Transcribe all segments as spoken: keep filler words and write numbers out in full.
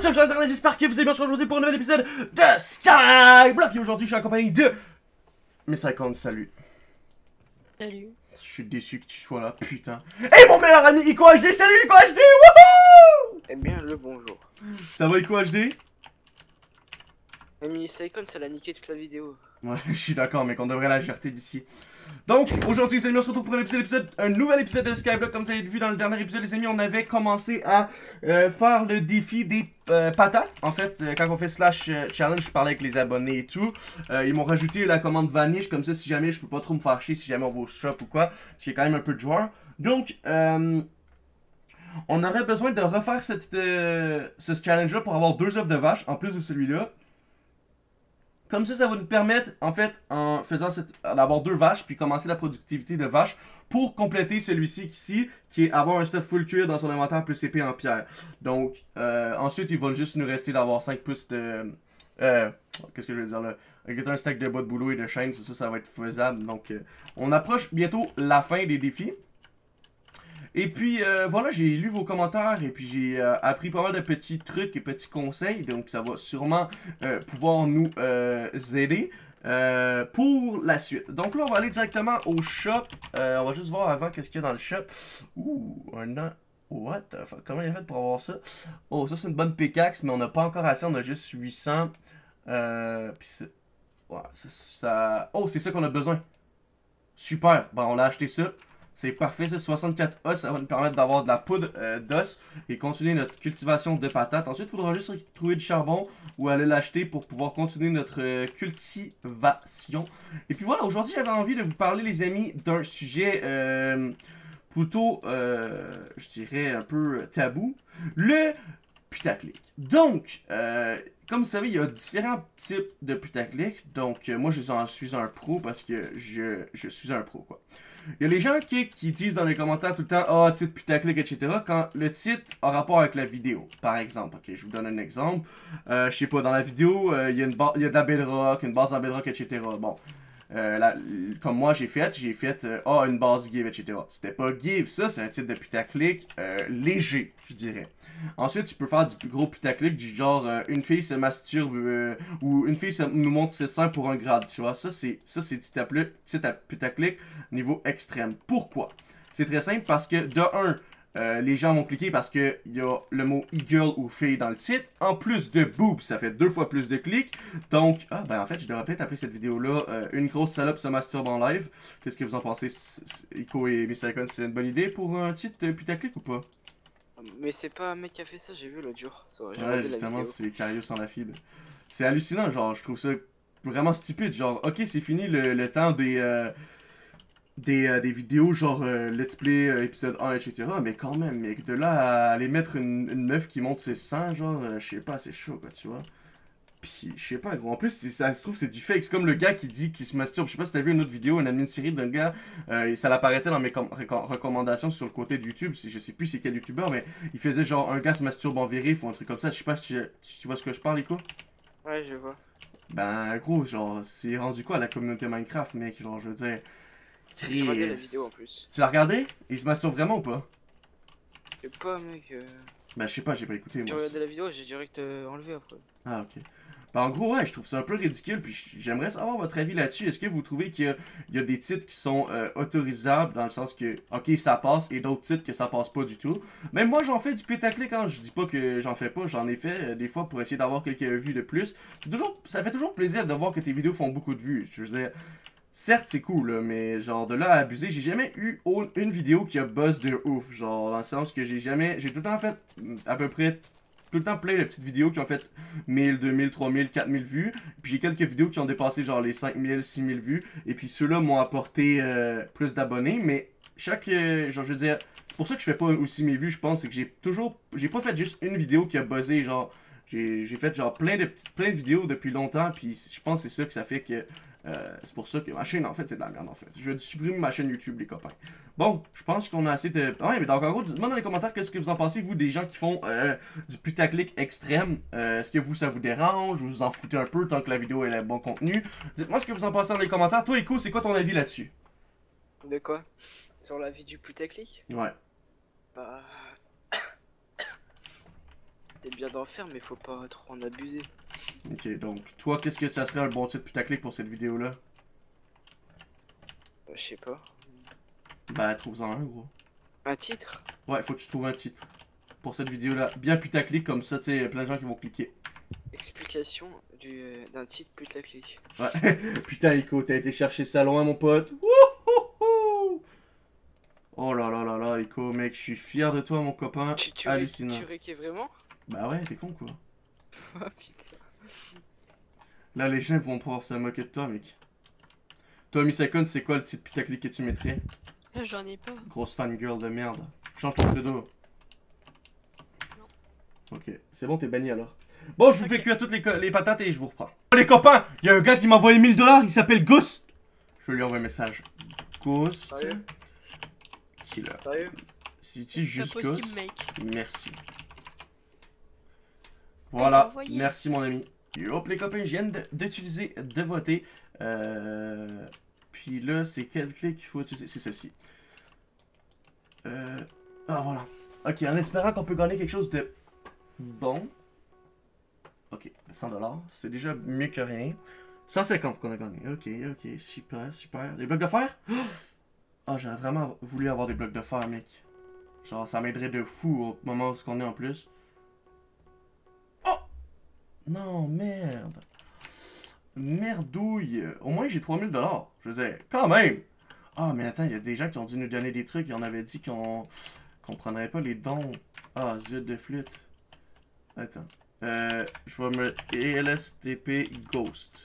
What's up, internet, j'espère que vous allez bien aujourd'hui pour un nouvel épisode de Skyblock. Et aujourd'hui, je suis accompagné de Miss Icon, salut. Salut. Je suis déçu que tu sois là, putain. Hey, mon meilleur ami, Ico H D, salut Ico H D, wouhou. Eh bien, le bonjour. Ça va Ico H D? Miss Icon, ça l'a niqué toute la vidéo. Ouais, je suis d'accord, mais qu'on devrait la jeter d'ici. Donc, aujourd'hui, les amis, on se retrouve pour un, épisode, un nouvel épisode de Skyblock. Comme vous avez vu dans le dernier épisode, les amis, on avait commencé à euh, faire le défi des euh, patates. En fait, euh, quand on fait slash euh, challenge, je parlais avec les abonnés et tout. Euh, ils m'ont rajouté la commande vanish, comme ça, si jamais je peux pas trop me faire chier, si jamais on va au shop ou quoi. Parce qu'il y a quand même un peu de joueurs. Donc, euh, on aurait besoin de refaire cette, euh, ce challenge-là pour avoir deux œufs de vache, en plus de celui-là. Comme ça, ça va nous permettre, en fait, en faisant d'avoir deux vaches, puis commencer la productivité de vaches, pour compléter celui-ci ici, qui est avoir un stuff full cuir dans son inventaire plus épée en pierre. Donc, euh, ensuite, il va juste nous rester d'avoir cinq pouces de... Euh, qu'est-ce que je veux dire là? Avec un stack de bas de boulot et de chaîne, ça, ça va être faisable. Donc, euh, on approche bientôt la fin des défis. Et puis euh, voilà, j'ai lu vos commentaires et puis j'ai euh, appris pas mal de petits trucs et petits conseils. Donc ça va sûrement euh, pouvoir nous euh, aider euh, pour la suite. Donc là, on va aller directement au shop. Euh, on va juste voir avant qu'est-ce qu'il y a dans le shop. Ouh, un an. What the fuck? Comment il a fait pour avoir ça? Oh, ça c'est une bonne pickaxe, mais on n'a pas encore assez. On a juste huit cents. Euh, puis c'est... Ouais, ça, ça... Oh, c'est ça qu'on a besoin. Super. Bon, on a acheté ça. C'est parfait, ce soixante-quatre os, ça va nous permettre d'avoir de la poudre euh, d'os et continuer notre cultivation de patates. Ensuite, il faudra juste trouver du charbon ou aller l'acheter pour pouvoir continuer notre euh, cultivation. Et puis voilà, aujourd'hui, j'avais envie de vous parler, les amis, d'un sujet euh, plutôt, euh, je dirais, un peu tabou. Le putaclic. Donc, euh, comme vous savez, il y a différents types de putaclic. Donc, euh, moi, je suis un pro parce que je, je suis un pro, quoi. Il y a les gens qui, qui disent dans les commentaires tout le temps « Ah, oh, titre putaclic, et cetera » quand le titre a rapport avec la vidéo. Par exemple, ok, je vous donne un exemple. Euh, je sais pas, dans la vidéo, euh, il y a une il y a de la bedrock, une base en bedrock, et cetera. Bon, euh, la, comme moi j'ai fait, j'ai fait euh, « Ah, une base give, et cetera » C'était pas give, ça c'est un titre de putaclic euh, léger, je dirais. Ensuite, tu peux faire du plus gros putaclic, du genre euh, une fille se masturbe euh, ou une fille se, nous montre ses seins pour un grade, tu vois. Ça, c'est ça c'est titre à putaclic niveau extrême. Pourquoi? C'est très simple parce que, de un, euh, les gens vont cliquer parce qu'il y a le mot e-girl ou fille dans le titre. En plus de boobs, ça fait deux fois plus de clics. Donc, ah ben en fait, je devrais peut-être appeler cette vidéo-là euh, une grosse salope se masturbe en live. Qu'est-ce que vous en pensez, Ico et Miss Icon? C'est une bonne idée pour un titre putaclic ou pas? Mais c'est pas un mec qui a fait ça, j'ai vu l'autre jour. Ouais, justement, c'est Cario sans la fibre. C'est hallucinant, genre, je trouve ça vraiment stupide. Genre, ok, c'est fini le, le temps des, euh, des, euh, des vidéos, genre euh, Let's Play euh, épisode un, et cetera. Mais quand même, mec, de là à aller mettre une, une meuf qui monte ses seins, genre, euh, je sais pas, c'est chaud, quoi, tu vois. Puis, je sais pas, gros. En plus, ça se trouve, c'est du fake. C'est comme le gars qui dit qu'il se masturbe. Je sais pas si t'as vu une autre vidéo, une admin série d'un gars. Euh, ça l'apparaissait dans mes recommandations sur le côté de YouTube. Je sais plus c'est quel youtubeur, mais il faisait genre un gars se masturbe en vérif ou un truc comme ça. Je sais pas si tu, si tu vois ce que je parle, Ico. Ouais, je vois. Ben, gros, genre, c'est rendu quoi la communauté Minecraft, mec? Genre, je veux dire. J'ai regardé la vidéo en plus. Tu l'as regardé? Il se masturbe vraiment ou pas? Je sais pas, mec. Euh... Ben, je sais pas, j'ai pas écouté. J'ai regardé la vidéo, j'ai direct euh, enlevé après. Ah, ok. Ben, en gros, ouais, je trouve ça un peu ridicule, puis j'aimerais savoir votre avis là-dessus. Est-ce que vous trouvez qu'il y, y a des titres qui sont euh, autorisables, dans le sens que, ok, ça passe, et d'autres titres que ça passe pas du tout? Même moi, j'en fais du putaclic, hein, je dis pas que j'en fais pas, j'en ai fait euh, des fois pour essayer d'avoir quelques vues de plus. C'est toujours, ça fait toujours plaisir de voir que tes vidéos font beaucoup de vues. Je veux dire, certes, c'est cool, là, mais genre, de là à abuser, j'ai jamais eu une vidéo qui a buzz de ouf. Genre, dans le sens que j'ai jamais, j'ai tout le temps fait à peu près tout le temps plein de petites vidéos qui ont fait mille, deux mille, trois mille, quatre mille vues. Puis j'ai quelques vidéos qui ont dépassé genre les cinq mille, six mille vues. Et puis ceux-là m'ont apporté euh, plus d'abonnés. Mais chaque, euh, genre je veux dire, c'est pour ça que je fais pas aussi mes vues, je pense. C'est que j'ai toujours, j'ai pas fait juste une vidéo qui a buzzé. Genre, j'ai fait genre plein de, plein de vidéos depuis longtemps. Puis je pense que c'est ça que ça fait que... Euh, c'est pour ça que ma chaîne, en fait, c'est de la merde, en fait. Je vais supprimer ma chaîne YouTube, les copains. Bon, je pense qu'on a assez de... Ouais, mais donc, en gros, dites-moi dans les commentaires qu'est-ce que vous en pensez, vous, des gens qui font euh, du putaclic extrême. Euh, Est-ce que vous, ça vous dérange? Vous vous en foutez un peu tant que la vidéo elle a bon contenu? Dites-moi ce que vous en pensez dans les commentaires. Toi, Ico, c'est quoi ton avis là-dessus? De quoi? Sur la vie du putaclic? Ouais. Bah... T'es bien d'en faire, mais faut pas trop en abuser. Ok, donc, toi, qu'est-ce que ça serait un bon titre putaclic pour cette vidéo-là? Euh, Je sais pas. Bah, trouve-en un, gros. Un titre? Ouais, faut que tu trouves un titre. Pour cette vidéo-là. Bien putaclic, comme ça, tu sais, plein de gens qui vont cliquer. Explication du d'un titre putaclic. Ouais. Putain, Ico, t'as été chercher ça loin, mon pote. Wouhouhou! Oh là là là là, Ico, mec, je suis fier de toi, mon copain. Tu, tu, Hallucinant. tu réquais vraiment? Bah ouais, t'es con, quoi. Oh putain. Là, les gens vont pouvoir se moquer de toi, mec. Toi, Misakon, c'est quoi le titre putaclic que tu mettrais? Là, j'en ai pas. Grosse fangirl de merde. Change ton pseudo. Ok, c'est bon, t'es banni alors. Bon, je vous Ok. fais cuire toutes les, les patates et je vous reprends. Oh, les copains, il y a un gars qui m'a envoyé mille dollars, il s'appelle Ghost. Je lui envoie un message. Ghost. Sérieux? Killer. Sérieux? Si tu C'est juste pas possible, Ghost. mec. Merci. Elle Voilà, l'a envoyé. merci mon ami. Et hop les copains, je viens de- d'utiliser, de, voter. Euh, puis là, c'est quelle clé qu'il faut utiliser? C'est celle-ci. Euh, ah voilà. Ok, en espérant qu'on peut gagner quelque chose de bon. Ok, cent dollars, c'est déjà mieux que rien. cent cinquante qu'on a gagné. Ok, ok, super, super. Des blocs de fer? Ah, j'aurais vraiment voulu avoir des blocs de fer, mec. Genre, ça m'aiderait de fou au moment où on est en plus. Oh! Non, merde. Merdouille. Au moins, j'ai trois mille dollars. Je veux dire, quand même. Ah, mais attends, il y a des gens qui ont dû nous donner des trucs. Ils en avaient dit qu'on qu'on prendrait pas les dons. Ah, zut de flûte. Attends. Euh, je vais me... E L S T P Ghost.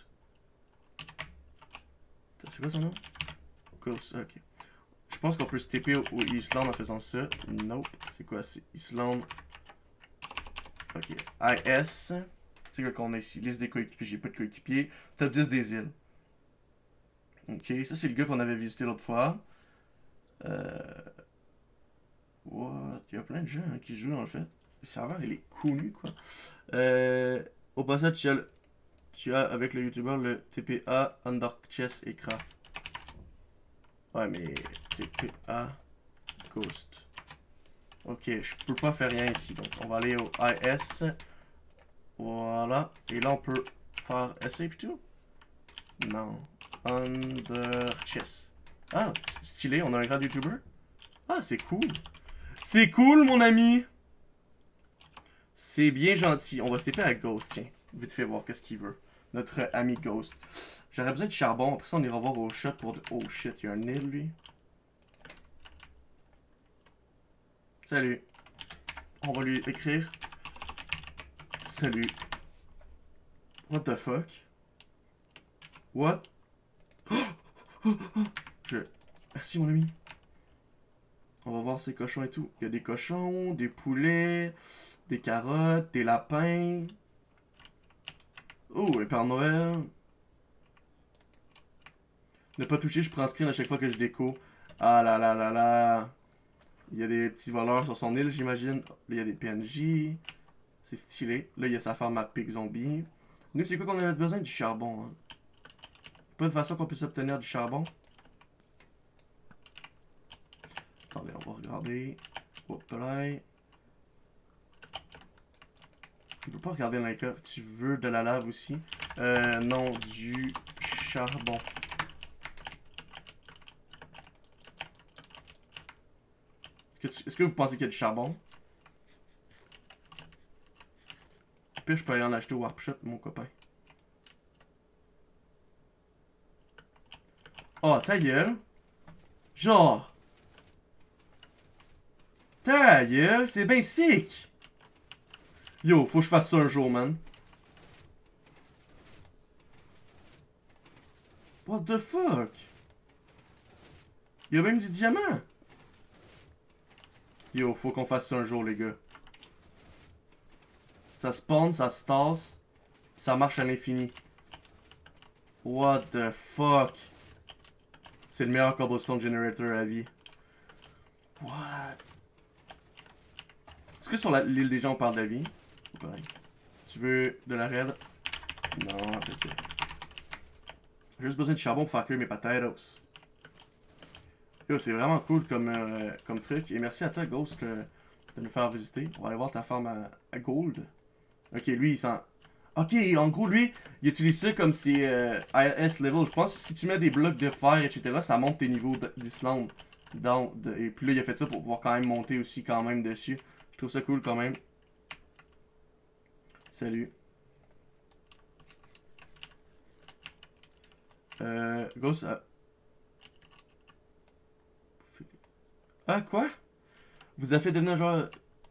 C'est quoi son nom? Ghost, ok. Je pense qu'on peut se T P au, au Islande en faisant ça. Nope. C'est quoi? C'est Islande. Ok. I S. C'est quoi qu'on a ici? Liste des coéquipiers. J'ai pas de coéquipiers. Top dix des îles. Ok. Ça, c'est le gars qu'on avait visité l'autre fois. Euh... What? Il y a plein de gens hein, qui jouent, en fait. Le serveur, il est connu, quoi. Euh... Au passage, tu as, le... tu as avec le YouTuber le T P A, Underk Chess et Craft. Ouais, mais T P A Ghost. Ok, je peux pas faire rien ici. Donc, on va aller au I S. Voilà. Et là, on peut faire essayer plutôt? Non. Under Chess. Ah, stylé, on a un grand YouTuber. Ah, c'est cool. C'est cool, mon ami. C'est bien gentil. On va se taper avec Ghost, tiens. Vite fait voir qu'est-ce qu'il veut. Notre ami Ghost. J'aurais besoin de charbon. Après ça, on ira voir au shot pour... De... Oh shit, il y a un île, lui. Salut. On va lui écrire. Salut. What the fuck? What? Je... Merci, mon ami. On va voir ces cochons et tout. Il y a des cochons, des poulets, des carottes, des lapins. Oh, et Père Noël. Ne pas toucher, je prends screen à chaque fois que je déco. Ah là là là là. Il y a des petits voleurs sur son île, j'imagine. Là, il y a des P N J. C'est stylé. Là, il y a sa femme à Pig Zombie. Nous, c'est quoi qu'on a besoin? Du charbon. Hein. Pas de façon qu'on puisse obtenir du charbon. Attendez, on va regarder. Hop là. On peut pas regarder dans les coffres. Tu veux de la lave aussi? Euh, non, du charbon. Est-ce que, est-ce que vous pensez qu'il y a du charbon? Puis je peux aller en acheter au Warp Shop, mon copain. Oh, ta gueule. Genre. Ta gueule, c'est bien sick. Yo, faut que je fasse ça un jour, man. What the fuck? Il y a même du diamant. Yo, faut qu'on fasse ça un jour, les gars. Ça spawn, ça se tasse. Ça marche à l'infini. What the fuck? C'est le meilleur cobblestone generator à vie. What? Est-ce que sur l'île des gens on parle de la vie? Ouais. Tu veux de la raid? Non, peut-être. J'ai juste besoin de charbon pour faire cuire mes potatoes. Yo, c'est vraiment cool comme, euh, comme truc. Et merci à toi, Ghost, euh, de nous faire visiter. On va aller voir ta femme à, à Gold. Ok, lui, il s'en... Ok, en gros, lui, il utilise ça comme c'est euh, I S level. Je pense que si tu mets des blocs de fer, et cetera, ça monte tes niveaux d'Islande. Et puis là, il a fait ça pour pouvoir quand même monter aussi quand même dessus. Je trouve ça cool quand même. Salut. Euh, Ghost... Euh... Ah, quoi? Vous avez fait devenir genre...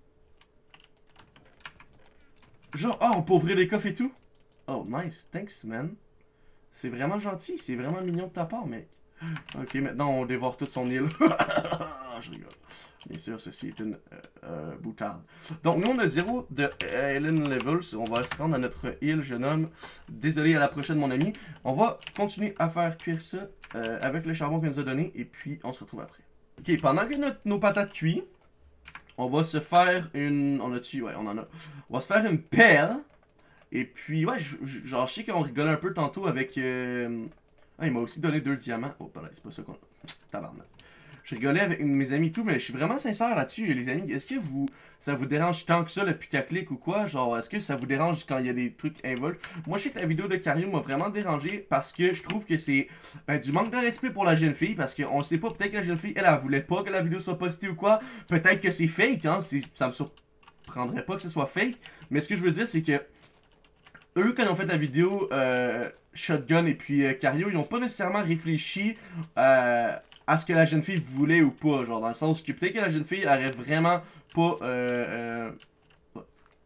Genre, ah, oh, on peut ouvrir les coffres et tout? Oh, nice. Thanks, man. C'est vraiment gentil. C'est vraiment mignon de ta part, mec. Ok, maintenant, on dévore toute son île. Je rigole. Bien sûr, ceci est une euh, euh, boutade. Donc, nous, on a zéro de euh, Alien Levels. On va se rendre à notre île, jeune homme. Désolé, à la prochaine, mon ami. On va continuer à faire cuire ça euh, avec le charbon qu'il nous a donné. Et puis, on se retrouve après. Ok, pendant que notre, nos patates cuisent, on va se faire une... On a-tu? Ouais, on en a. On va se faire une pelle. Et puis, ouais, je, je, genre, je sais qu'on rigolait un peu tantôt avec... Euh... Ah, il m'a aussi donné deux diamants. Oh, pardon, c'est pas ça qu'on a. Tabarnak. Je rigolais avec mes amis et tout, mais je suis vraiment sincère là-dessus, les amis. Est-ce que vous, ça vous dérange tant que ça, le putaclic ou quoi? Genre, est-ce que ça vous dérange quand il y a des trucs involus? Moi, je sais que la vidéo de Cario m'a vraiment dérangé parce que je trouve que c'est ben, du manque de respect pour la jeune fille. Parce qu'on sait pas, peut-être que la jeune fille, elle, elle voulait pas que la vidéo soit postée ou quoi. Peut-être que c'est fake, hein. Ça me surprendrait pas que ce soit fake. Mais ce que je veux dire, c'est que eux, quand ils ont fait la vidéo euh, Shotgun et puis euh, Cario, ils n'ont pas nécessairement réfléchi euh, à ce que la jeune fille voulait ou pas. Genre, dans le sens que peut-être que la jeune fille aurait vraiment pas... Euh, euh,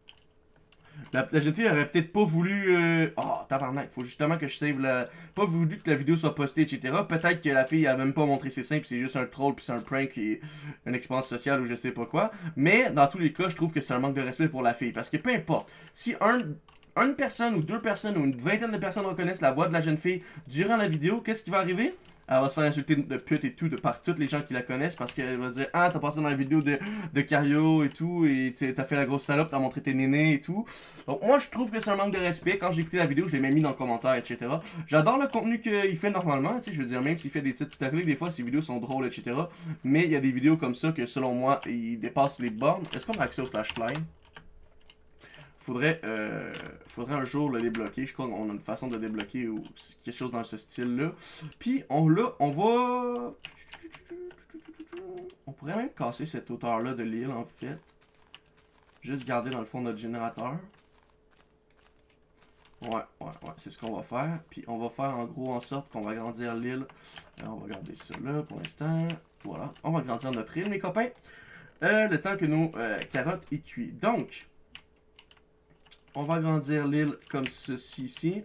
la, la jeune fille aurait peut-être pas voulu... Euh, oh, tabarnak, faut justement que je save la... Pas voulu que la vidéo soit postée, et cetera. Peut-être que la fille a même pas montré ses seins, puis c'est juste un troll, puis c'est un prank, et une expérience sociale ou je sais pas quoi. Mais, dans tous les cas, je trouve que c'est un manque de respect pour la fille. Parce que peu importe, si un... une personne ou deux personnes ou une vingtaine de personnes reconnaissent la voix de la jeune fille durant la vidéo, qu'est-ce qui va arriver? Elle va se faire insulter de pute et tout de par toutes les gens qui la connaissent parce qu'elle va se dire ah t'as passé dans la vidéo de, de Cario et tout et t'as fait la grosse salope, t'as montré tes nénés et tout. Donc moi je trouve que c'est un manque de respect. Quand j'ai écouté la vidéo je l'ai même mis dans le commentaire et cetera. J'adore le contenu qu'il fait normalement, tu sais, je veux dire même s'il fait des titres tout à fait, des fois ses vidéos sont drôles et cetera. Mais il y a des vidéos comme ça que selon moi il dépasse les bornes. Est-ce qu'on a accès au slash fly? Faudrait, euh, faudrait un jour le débloquer. Je crois qu'on a une façon de le débloquer ou quelque chose dans ce style-là. Puis on là, on va... On pourrait même casser cette hauteur-là de l'île en fait. Juste garder dans le fond notre générateur. Ouais, ouais, ouais, c'est ce qu'on va faire. Puis on va faire en gros en sorte qu'on va agrandir l'île. On va garder ça là pour l'instant. Voilà, on va agrandir notre île, mes copains. Euh, le temps que nos euh, carottes y cuisent. Donc... on va agrandir l'île comme ceci ici.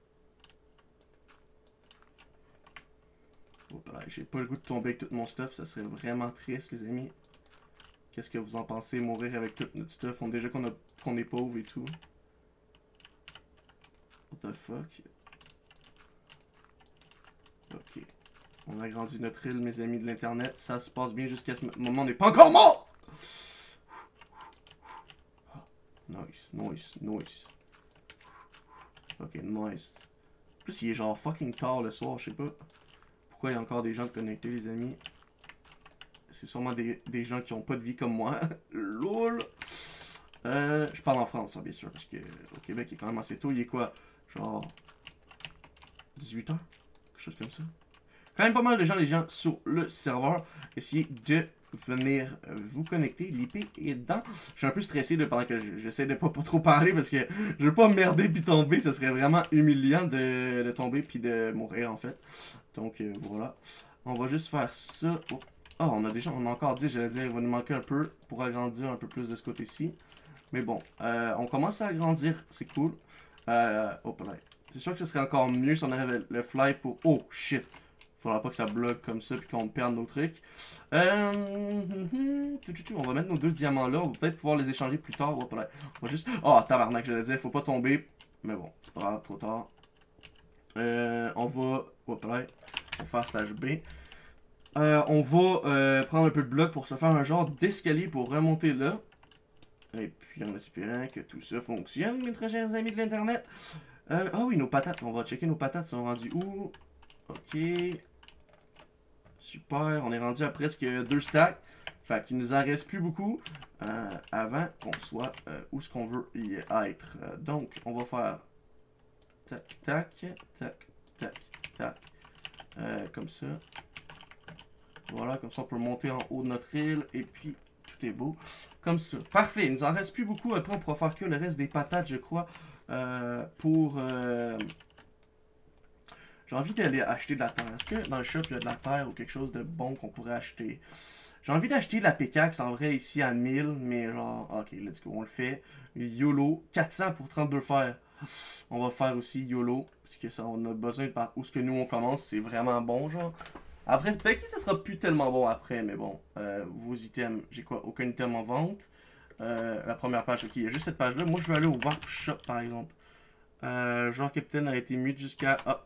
J'ai pas le goût de tomber avec tout mon stuff. Ça serait vraiment triste, les amis. Qu'est-ce que vous en pensez? Mourir avec tout notre stuff. On, déjà qu'on qu'on est pauvre et tout. What the fuck? Ok. On a agrandi notre île, mes amis de l'internet. Ça se passe bien jusqu'à ce moment. On n'est pas encore mort! Nice, nice, nice. Ok, nice. En plus, il est genre fucking tard le soir, je sais pas. Pourquoi il y a encore des gens connectés, les amis. C'est sûrement des, des gens qui ont pas de vie comme moi. Lol. Euh, je parle en France, hein, bien sûr, parce que au Québec, il est quand même assez tôt. Il est quoi? Genre... dix-huit heures? Quelque chose comme ça. Quand même pas mal de gens, les gens sur le serveur. Essayez de venir vous connecter. L'I P est dedans. Je suis un peu stressé là, pendant que j'essaie de pas, pas trop parler parce que je veux pas merder puis tomber. Ce serait vraiment humiliant de, de tomber puis de mourir en fait. Donc euh, voilà. On va juste faire ça. Oh, oh on a déjà, on a encore dit, j'allais dire, il va nous manquer un peu pour agrandir un peu plus de ce côté-ci. Mais bon, euh, on commence à agrandir, c'est cool. Euh, oh, c'est sûr que ce serait encore mieux si on avait le, le fly pour... Oh shit! Faudra pas que ça bloque comme ça puis qu'on perde nos trucs. Euh, on va mettre nos deux diamants là. On va peut-être pouvoir les échanger plus tard. On va juste... Oh, tabarnak, j'allais dire. Faut pas tomber. Mais bon, c'est pas grave, trop tard. Euh, on va... On va faire slash B. Euh, on va euh, prendre un peu de bloc pour se faire un genre d'escalier pour remonter là. Et puis en espérant que tout ça fonctionne, mes très chers amis de l'internet. Euh, ah oui, nos patates. On va checker nos patates. Sont rendues où? Ok. Super, on est rendu à presque deux stacks. Fait qu'il nous en reste plus beaucoup euh, avant qu'on soit euh, où ce qu'on veut y être. Euh, donc, on va faire tac, tac, tac, tac, tac. Euh, comme ça. Voilà, comme ça on peut monter en haut de notre île et puis tout est beau. Comme ça. Parfait, il nous en reste plus beaucoup. Après, on pourra faire que le reste des patates, je crois, euh, pour... Euh... J'ai envie d'aller acheter de la terre. Est-ce que dans le shop, il y a de la terre ou quelque chose de bon qu'on pourrait acheter? J'ai envie d'acheter de la pickaxe en vrai ici à mille, mais genre, ok, let's go, on le fait. YOLO, quatre cents pour trente-deux fer. On va faire aussi YOLO, parce que ça, on a besoin de par où ce que nous on commence, c'est vraiment bon, genre. Après, peut-être que ça sera plus tellement bon après, mais bon, euh, vos items, j'ai quoi? Aucun item en vente. Euh, la première page, ok, il y a juste cette page-là. Moi, je vais aller au Warp Shop, par exemple. Euh, genre, Captain a été mute jusqu'à... Ah!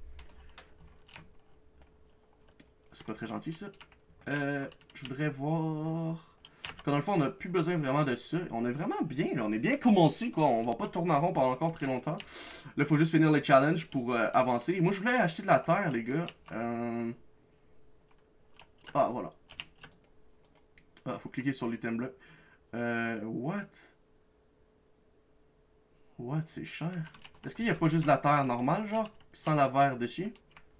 C'est pas très gentil, ça. Euh, je voudrais voir... Parce que dans le fond, on n'a plus besoin vraiment de ça. On est vraiment bien, là. On est bien commencé, quoi. On va pas tourner en rond pendant encore très longtemps. Là, il faut juste finir les challenges pour euh, avancer. Moi, je voulais acheter de la terre, les gars. Euh... Ah, voilà. Ah, faut cliquer sur l'item bloc. Euh, what? What? C'est cher. Est-ce qu'il n'y a pas juste de la terre normale, genre, sans la verre dessus?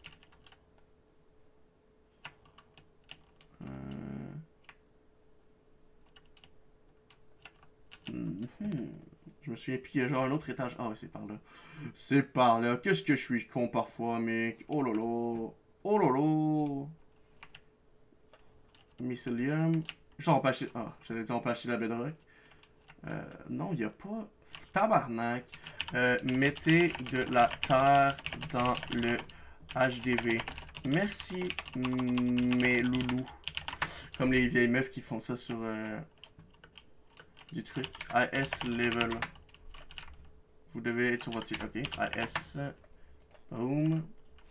Euh... Mm-hmm. Je me souviens plus, il y a genre un autre étage. Ah, ouais, c'est par là. C'est par là. Qu'est-ce que je suis con parfois, mec? Oh lolo. Oh lolo. Mycelium. Genre, on peut acheter... Ah, j'allais dire on peut acheter la bedrock. Euh, non, il n'y a pas... Tabarnak. Euh, mettez de la terre dans le H D V. Merci, mes loulous. Comme les vieilles meufs qui font ça sur... Euh, du truc. I S level. Vous devez être sur votre... Ok. I S. Boom.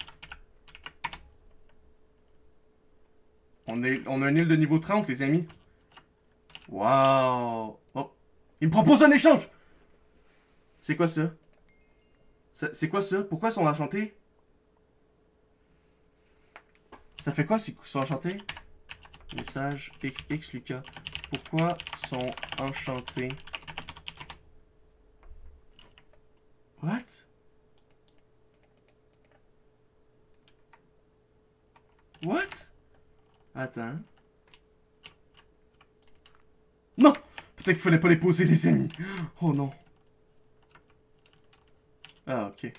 On, est, on a une île de niveau trente, les amis. Waouh. Oh. Il me propose un échange. C'est quoi ça? C'est quoi ça? Pourquoi ils sont enchantés? Ça fait quoi s'ils sont enchantés? Message X X Lucas. Pourquoi sont enchantés? What? What? Attends. Non! Peut-être qu'il fallait pas les poser, les amis. Oh non. Ah, ok.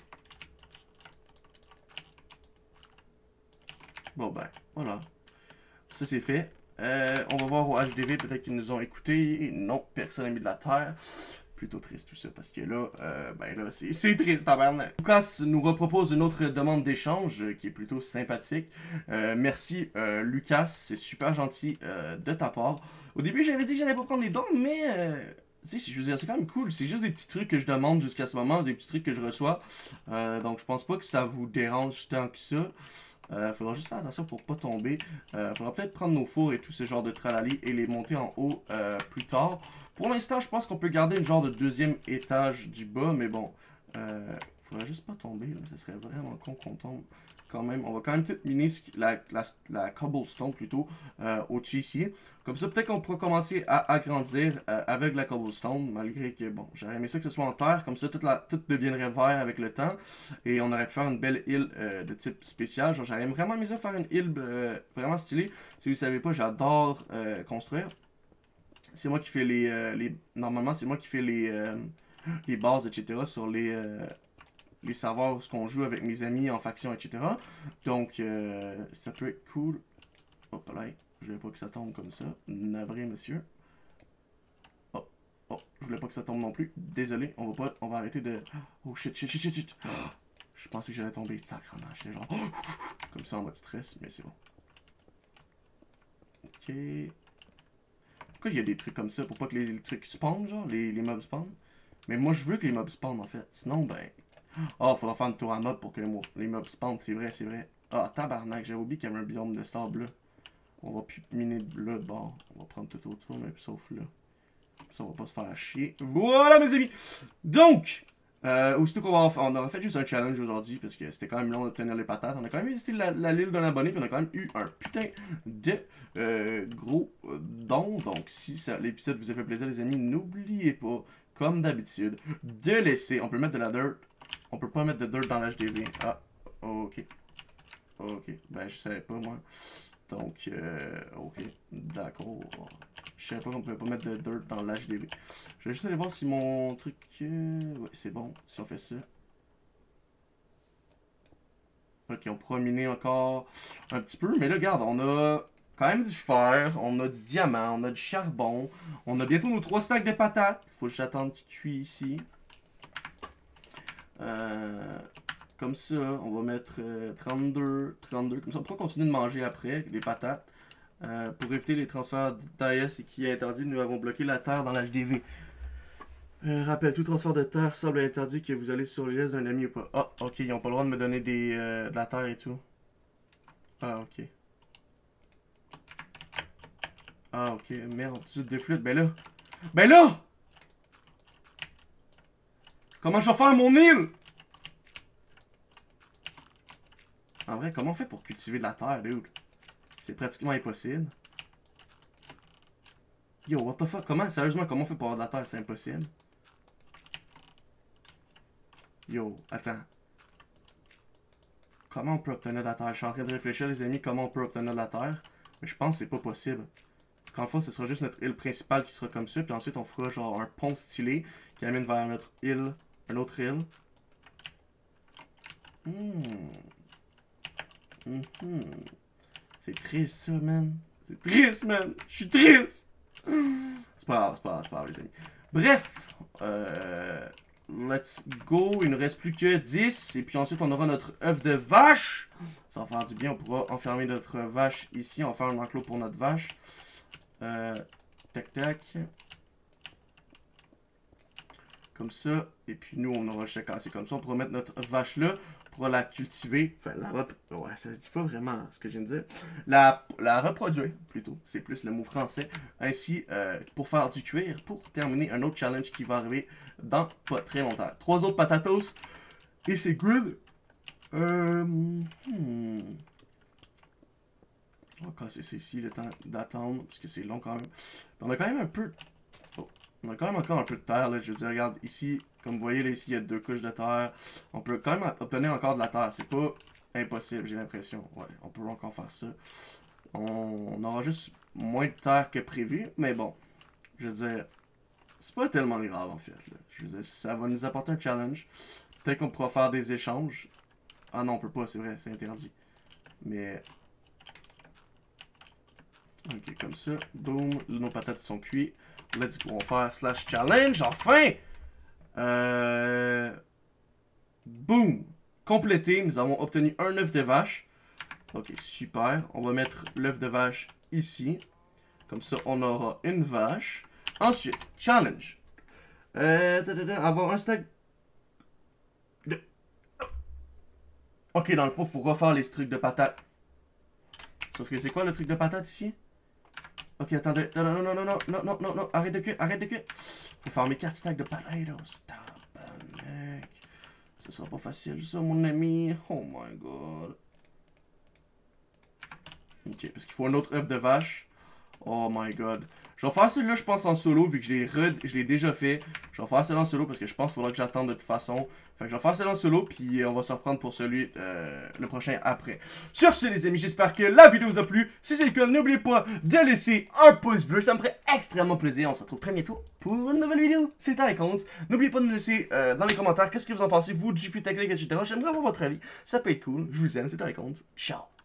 Bon, ben, voilà. Ça, c'est fait. Euh, on va voir au H D V, peut-être qu'ils nous ont écoutés. Non, personne n'a mis de la terre. Plutôt triste tout ça, parce que là, euh, ben là, c'est triste, tabarnak. Lucas nous repropose une autre demande d'échange, euh, qui est plutôt sympathique. Euh, merci, euh, Lucas, c'est super gentil euh, de ta part. Au début, j'avais dit que j'allais pas prendre les dons, mais... Euh, tu sais, je veux dire, c'est quand même cool. C'est juste des petits trucs que je demande jusqu'à ce moment, des petits trucs que je reçois. Euh, donc, je pense pas que ça vous dérange tant que ça. Euh, faudra juste faire attention pour pas tomber. Euh, faudra peut-être prendre nos fours et tout ce genre de tralali et les monter en haut euh, plus tard. Pour l'instant, je pense qu'on peut garder une genre de deuxième étage du bas, mais bon, euh, faudra juste pas tomber. Là. Ce serait vraiment con qu'on tombe quand même. On va quand même peut-être miner la, la, la cobblestone plutôt euh, au-dessus ici. Comme ça, peut-être qu'on pourra commencer à agrandir euh, avec la cobblestone, malgré que, bon, j'aurais aimé ça que ce soit en terre. Comme ça, toute la, tout deviendrait vert avec le temps. Et on aurait pu faire une belle île euh, de type spécial. Genre, j'aurais vraiment aimé ça faire une île euh, vraiment stylée. Si vous ne savez pas, j'adore euh, construire. C'est moi qui fais les... Euh, les normalement, c'est moi qui fais les, euh, les bases, et cetera sur les... Euh, les serveurs, ce qu'on joue avec mes amis en faction, et cetera. Donc, euh, ça peut être cool. Hop là, je voulais pas que ça tombe comme ça. Navré, monsieur. Oh, oh, je voulais pas que ça tombe non plus. Désolé, on va pas, on va arrêter de... Oh shit, shit, shit, shit, shit. Je pensais que j'allais tomber sacrement. J'étais genre... Comme ça en mode stress, mais c'est bon. Ok. Pourquoi il y a des trucs comme ça? Pour pas que les, les trucs spawnent, genre? Les, les mobs spawnent? Mais moi, je veux que les mobs spawnent, en fait. Sinon, ben... Ah, oh, faudra faire une tour à mob pour que les, les mobs spawnent, c'est vrai, c'est vrai. Ah, oh, tabarnak, j'avais oublié qu'il y avait un biome de sable là. On va plus miner là de bord. On va prendre tout autour, mais sauf là. Ça, on va pas se faire chier. Voilà, mes amis! Donc, Euh, aussitôt qu'on va on aura fait juste un challenge aujourd'hui parce que c'était quand même long d'obtenir les patates. On a quand même visité la, la l'île d'un abonné puis on a quand même eu un putain de euh, gros don. Donc si l'épisode vous a fait plaisir les amis, n'oubliez pas, comme d'habitude, de laisser. On peut mettre de la dirt. On peut pas mettre de dirt dans l'H D V. Ah, ok. Ok, ben je savais pas moi. Donc, euh, ok, d'accord. Je savais pas qu'on pouvait pas mettre de dirt dans l'H D V. Je vais juste aller voir si mon truc... Euh... Ouais, c'est bon, si on fait ça. Ok, on pourra miner encore un petit peu. Mais là, regarde, on a quand même du fer, on a du diamant, on a du charbon. On a bientôt nos trois stacks de patates. Faut que j'attende qu'il cuit ici. Euh... Comme ça, on va mettre euh, trente-deux, trente-deux. Comme ça, on pourra continuer de manger après les patates. Euh, pour éviter les transferts d'A S et qui est interdit, nous avons bloqué la terre dans l'H D V. Euh, rappel, tout transfert de terre semble interdit que vous allez sur les d'un ami ou pas. Ah, ok, ils n'ont pas le droit de me donner des, euh, de la terre et tout. Ah, ok. Ah, ok, merde, tu te flûtes. Ben là. Ben là! Comment je vais faire mon île? En vrai, comment on fait pour cultiver de la terre, dude? C'est pratiquement impossible. Yo, what the fuck? Comment, sérieusement, comment on fait pour avoir de la terre? C'est impossible. Yo, attends. Comment on peut obtenir de la terre? Je suis en train de réfléchir, les amis, comment on peut obtenir de la terre. Mais je pense que c'est pas possible. Qu'en fait, ce sera juste notre île principale qui sera comme ça. Puis ensuite, on fera genre un pont stylé qui amène vers notre île. Une autre île. Hmm. Mm-hmm. C'est triste ça, man. C'est triste, man. Je suis triste. C'est pas grave, c'est pas grave, c'est pas grave, les amis. Bref, euh, let's go. Il ne reste plus que dix. Et puis ensuite, on aura notre œuf de vache. Ça va faire du bien. On pourra enfermer notre vache ici. On va faire un enclos pour notre vache. Euh, tac, tac. Comme ça. Et puis nous, on aura juste cassé comme ça. On pourra mettre notre vache là. Pour la cultiver, enfin la rep... ouais, ça dit pas vraiment ce que je viens de dire. La, la reproduire, plutôt, c'est plus le mot français. Ainsi, euh, pour faire du cuir, pour terminer un autre challenge qui va arriver dans pas très longtemps. Trois autres patatos, et c'est good. Euh... Hmm. On va casser ça ici, le temps d'attendre, parce que c'est long quand même. On a quand même un peu... Oh. On a quand même encore un peu de terre, là. Je veux dire, regarde, ici, comme vous voyez, là, ici, il y a deux couches de terre. On peut quand même obtenir encore de la terre. C'est pas impossible, j'ai l'impression. Ouais, on peut encore faire ça. On... on aura juste moins de terre que prévu, mais bon. Je veux dire, c'est pas tellement grave, en fait, là. Je veux dire, ça va nous apporter un challenge. Peut-être qu'on pourra faire des échanges. Ah non, on peut pas, c'est vrai, c'est interdit. Mais... ok, comme ça. Boom, nos patates sont cuites. Let's go, on va faire slash challenge, enfin! Euh... Boom! Complété, nous avons obtenu un œuf de vache. Ok, super. On va mettre l'œuf de vache ici. Comme ça, on aura une vache. Ensuite, challenge. Euh... Avoir un stack... de... Ok, dans le fond, il faut refaire les trucs de patates. Sauf que c'est quoi le truc de patate ici? Ok, attendez. Non, non, non, non, non, non, non, non, non. Arrête de cuire, arrête de cuire. Faut farmer quatre stacks de potatoes. Tabarnak. Ce sera pas facile, ça, mon ami. Oh my god. Ok, parce qu'il faut un autre œuf de vache. Oh my god. Je vais faire celui-là, je pense, en solo, vu que je l'ai déjà fait. Je vais faire celui-là en solo, parce que je pense qu'il faudra que j'attende de toute façon. Fait que je vais faire celui-là en solo, puis on va se reprendre pour celui, euh, le prochain après. Sur ce, les amis, j'espère que la vidéo vous a plu. Si c'est le cas, n'oubliez pas de laisser un pouce bleu. Ça me ferait extrêmement plaisir. On se retrouve très bientôt pour une nouvelle vidéo. C'était Icons. N'oubliez pas de me laisser euh, dans les commentaires qu'est-ce que vous en pensez, vous, du putaclic, et cetera. J'aimerais avoir votre avis. Ça peut être cool. Je vous aime. C'était Icons. Ciao.